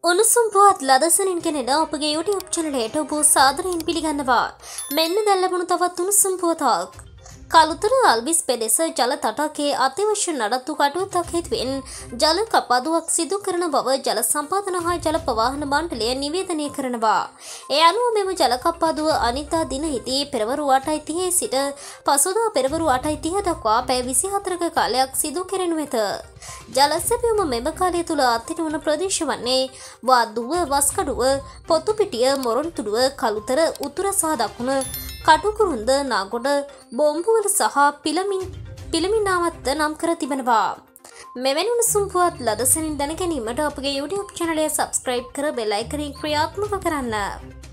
උණුසුම් පුවත් ලදසනින් කෙනෙන අපගේ YouTube චැනලයට ඔබ සාදරයෙන් පිළිගන්නවා. මෙන්න දැන් ලැබුණු තවත් උණුසුම් පුවතක්. කළුතර අල්විස් පෙදෙස ජල තටාකයේ අත්‍යවශ්‍ය නඩත්තු කටයුත්තක් හේතුවෙන් ජල කප්පාදුවක් සිදු කරන බව ජල සම්පාදන හා ජල ප්‍රවාහන මණ්ඩලය නිවේදනය කරනවා. ඒ අනුව මෙම ජල කප්පාදුව අනිද්දා දිනෙහිදී පෙරවරු 8:30 සිට පසුදා පෙරවරු 8:30 දක්වා පැය 24ක කාලයක් සිදු කෙරෙනු ඇත. ජල සැපයුම මෙම කාලය තුල අත්හිටු වන ප්‍රදේශ වන්නේ වාදුව, වස්කඩුව, පොතුපිටිය, මොරොන්තුඩුව, කළුතර, උතුර සහ දකුණ, කටුකුරුන්ද, නාගොඩ, බොම්බුවල සහ පිළමිනාවත්ත නම් කර තිබෙනවා. මෙවැනි උණුසුම් පුවත් ලදසනින් දැන ගැනීමට අපගේ YouTube චැනලය සබ්ස්ක්‍රයිබ් කර බෙල් අයිකනය ක්‍රියාත්මක කරන්න.